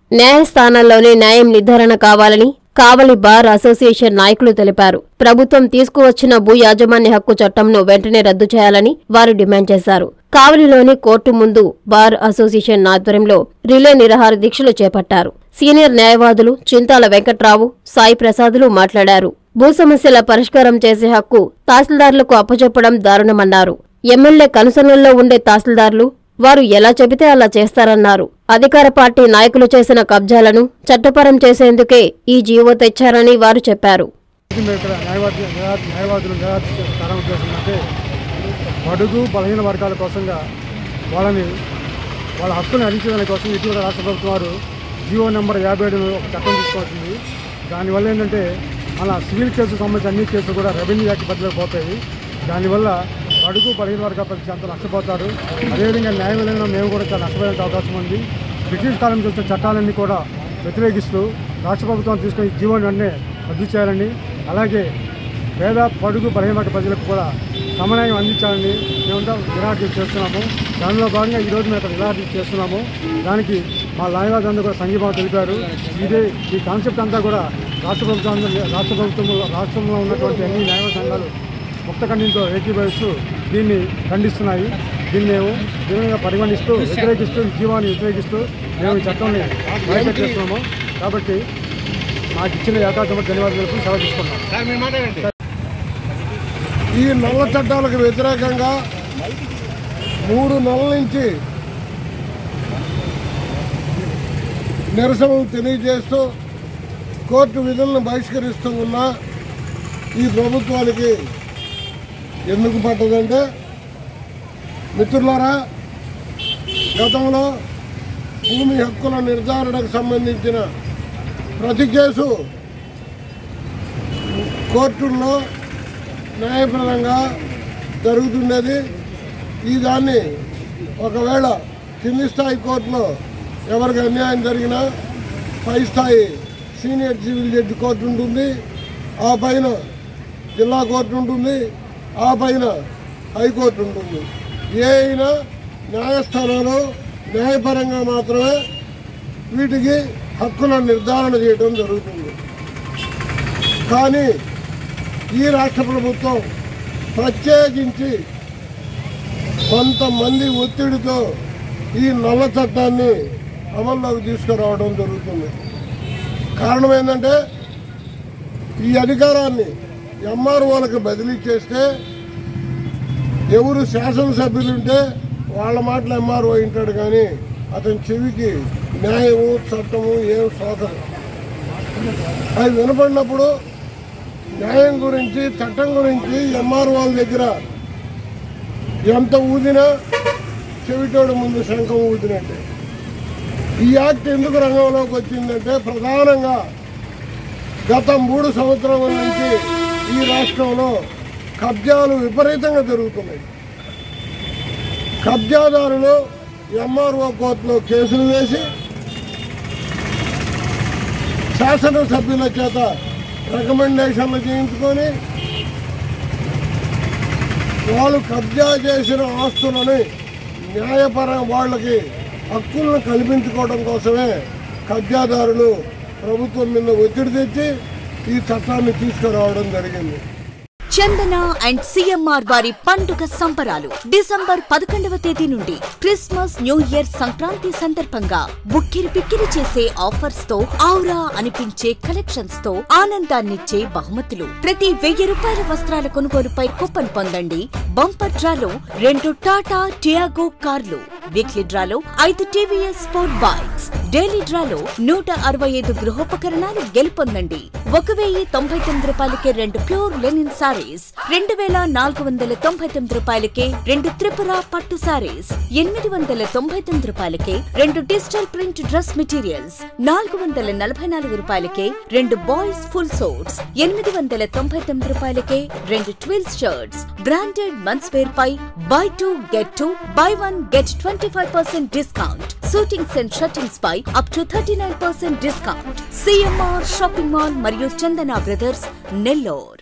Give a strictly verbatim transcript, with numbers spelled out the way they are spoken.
న్యాయస్థానాల్లోనే న్యాయం నిర్ధారణ కావాలని కావలి బార్ అసోసియేషన్ నాయకులు తెలిపారు. ప్రభుత్వం తీసుకువచ్చిన భూ యాజమాన్య హక్కు చట్టంను వెంటనే రద్దు చేయాలని వారు డిమాండ్ చేశారు. కావలిలోని కోర్టు ముందు బార్ అసోసియేషన్ ఆధ్వర్యంలో రిలే నిరాహార దీక్షలు చేపట్టారు. సీనియర్ న్యాయవాదులు చింతాల వెంకట్రావు, సాయి ప్రసాదులు మాట్లాడారు. భూ సమస్యల పరిష్కారం చేసే హక్కు తహసీల్దార్లకు అప్పచెప్పడం దారుణమన్నారు. ఎమ్మెల్యే కనుసన్నల్లో ఉండే తహసీల్దార్లు వారు ఎలా చెబితే అలా చేస్తారన్నారు. అధికార పార్టీ నాయకులు చేసిన కబ్జాలను చట్టపరం చేసేందుకే ఈ జీవో తెచ్చారని వారు చెప్పారు. బడుగు బలహీన వర్గాల కోసంగా వాళ్ళని వాళ్ళ హక్కులను హరించడానికి కోసం ఇటీవల రాష్ట్ర ప్రభుత్వం వారు జీవో నెంబర్ యాభై ఏడును ఒక చట్టం తీసుకోవాల్సింది. దానివల్ల ఏంటంటే అలా సివిల్ కేసుకు సంబంధించిన అన్ని కేసులు కూడా రెవెన్యూ యాక్ట్ పరిధిలోకి పోతాయి. దానివల్ల బడుగు బలహీన వర్గాల ప్రజలు అంత నష్టపోతారు. అదేవిధంగా న్యాయమైన మేము కూడా చాలా నష్టపోయే అవకాశం ఉంది. బ్రిటిష్ కాలం నుంచి వచ్చిన చట్టాలన్నీ కూడా వ్యతిరేకిస్తూ రాష్ట్ర ప్రభుత్వం తీసుకుని జీవోని వెంటనే రద్దు చేయాలని, అలాగే పేద బడుగు బలహీన వర్గ ప్రజలకు కూడా సమన్వయం అందించాలని మేమంతా నిరాకరణ చేస్తున్నాము. దానిలో భాగంగా ఈరోజు మేము అక్కడ నిరాకరణ చేస్తున్నాము. దానికి మా న్యాయవాదులందరూ కూడా సంఘీభావం తెలిపారు. ఇదే ఈ కాన్సెప్ట్ అంతా కూడా రాష్ట్ర ప్రభుత్వం రాష్ట్ర ప్రభుత్వం రాష్ట్రంలో ఉన్నటువంటి అన్ని న్యాయవాద సంఘాలు ముక్త ఖండంతో ఏకీభవిస్తూ దీన్ని ఖండిస్తున్నాయి. దీన్ని మేము దీనిగా పరిగణిస్తూ వ్యతిరేకిస్తూ జీవాన్ని వ్యతిరేకిస్తూ మేము ఈ చట్టాన్ని బయట చేస్తున్నాము. కాబట్టి మాకు ఇచ్చిన అవకాశం ధన్యవాదాలు తెలుపుతూ సెలవు తీసుకున్నాం. ఈ నల్ల చట్టాలకు వ్యతిరేకంగా మూడు నెలల నుంచి నిరసనలు తెలియజేస్తూ కోర్టు విధులను బహిష్కరిస్తూ ఉన్న ఈ ప్రభుత్వానికి ఎందుకు పట్టదంటే, మిత్రులారా, గతంలో భూమి హక్కుల నిర్ధారణకు సంబంధించిన ప్రతి కేసు కోర్టుల్లో న్యాయపరంగా జరుగుతున్నది. ఈ దాన్ని ఒకవేళ కింది స్థాయి కోర్టులో ఎవరికి అన్యాయం జరిగినా పై స్థాయి సీనియర్ సివిల్ జడ్జి కోర్టు ఉంటుంది, ఆ పైన జిల్లా కోర్టు ఉంటుంది, ఆ పైన హైకోర్టు ఉంటుంది. ఏ అయినా న్యాయస్థానాలు న్యాయపరంగా మాత్రమే వీటికి హక్కుల నిర్ధారణ చేయడం జరుగుతుంది. కానీ ఈ రాష్ట్ర ప్రభుత్వం ప్రత్యేకించి కొంతమంది ఒత్తిడితో ఈ నల్ల చట్టాన్ని అమల్లోకి తీసుకురావడం జరుగుతుంది. కారణం ఏంటంటే, ఈ అధికారాన్ని ఎంఆర్ఓలకు బదిలీ చేస్తే ఎవరు శాసనసభ్యులుంటే వాళ్ళ మాటలు ఎంఆర్ఓ వింటాడు, కానీ అతని చెవికి న్యాయము చట్టము ఏం సోదరు. అది వినపడినప్పుడు న్యాయం గురించి చట్టం గురించి ఎంఆర్ఓల దగ్గర ఎంత ఊదినా చెవిటోడు ముందు శంఖం ఊదినట్టే. ఈ యాక్ట్ ఎందుకు రంగంలోకి వచ్చిందంటే, ప్రధానంగా గత మూడు సంవత్సరాల నుంచి ఈ రాష్ట్రంలో కబ్జాలు విపరీతంగా జరుగుతున్నాయి. కబ్జాదారులు ఎంఆర్ఓ కోర్టులో కేసులు వేసి శాసనసభ్యుల చేత రికమెండేషన్లు చేయించుకొని వాళ్ళు కబ్జా చేసిన ఆస్తులని న్యాయపరం వాళ్ళకి హక్కులను కల్పించుకోవడం కోసమే కబ్జాదారులు ప్రభుత్వం మీద ఒత్తిడి తెచ్చి ఈ చట్టాన్ని తీసుకురావడం జరిగింది. చందన అండ్ సిఎంఆర్ వారి పండుగ సంబరాలు డిసెంబర్ పదకొండవ తేదీ నుండి క్రిస్మస్, న్యూ ఇయర్, సంక్రాంతి సందర్భంగా బుక్కిరి పిక్కిరి చేసే ఆఫర్స్ తో, ఔరా అనిపించే కలెక్షన్స్ తో ఆనందాన్నిచ్చే బహుమతులు. ప్రతి వెయ్యి రూపాయల వస్త్రాల కొనుగోలుపై కూపన్ పొందండి. బంపర్ డ్రాలో రెండు టాటా టియాగో కార్లు, వీక్లీ డ్రాలో ఐదు టీవీఎస్ స్పోర్ట్ బైక్స్, డైలీ డ్రాలో నూట అరవై ఐదు గృహోపకరణాలు గెలుపొందండి. ఒక వెయ్యి తొంభై తొమ్మిది రూపాయలకే రెండు ప్యూర్ లెనిన్ సారీస్, రెండు వేల నాలుగు వందల తొంభై తొమ్మిది రూపాయలకే రెండు త్రిపుర పట్టు సారీస్, ఎనిమిది వందల తొంభై తొమ్మిది రూపాయలకే రెండు డిజిటల్ ప్రింట్ డ్రెస్ మెటీరియల్స్, నాలుగు వందల నలభై నాలుగు రూపాయలకే రెండు బాయ్స్ ఫుల్ సోట్స్, ఎనిమిది వందల తొంభై తొమ్మిది రూపాయలకే రెండు twills shirts. Branded men's wear పై buy two get two, buy one get twenty five percent discount. Suitings and shirtings పై up to thirty nine percent discount. CMR shopping mall మరియు చందన బ్రదర్స్, నెల్లూరు.